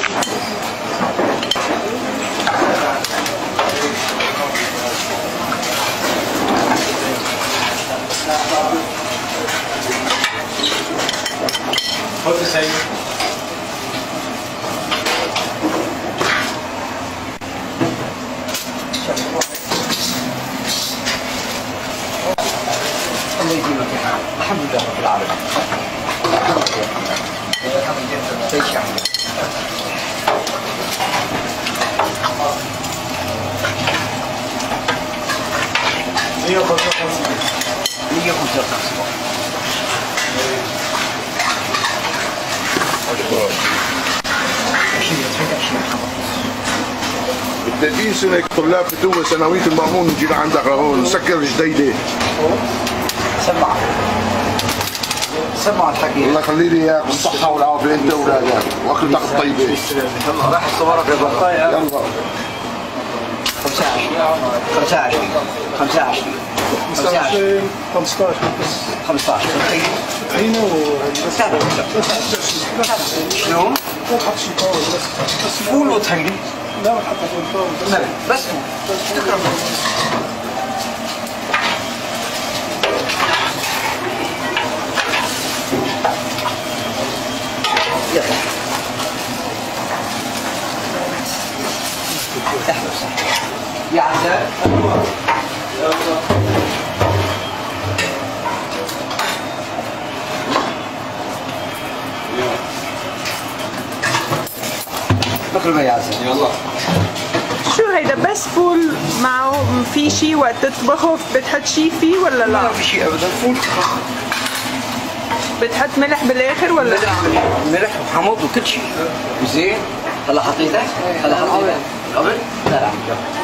Put the same. الحمد لله رب العالمين. ب 30 سنة طلاب فتوة ثانوية المأمون نجي لعندك لهون نسكر جديدة. سمع الحكي. الله يخلي لي اياك بالصحة والعافية انت واولادك واكلتك الطيبة. يلا راح صورك يا بطل. يلا 25 15 هنا شنو؟ فول وطحينة؟ لا ما حطيت فول. لا بس تكرم. يلا احلى صح يا عزام. بكره يا عزام. يلا شو هيدا بس فول معه في شيء وقت تطبخه بتحط شيء فيه ولا لا؟ ما في شيء ابدا. فول بتحط ملح بالاخر ولا لا؟ ملح وحمض وكل شيء. زين هلا حطيته؟ هلا حطيته قبل؟ لا لا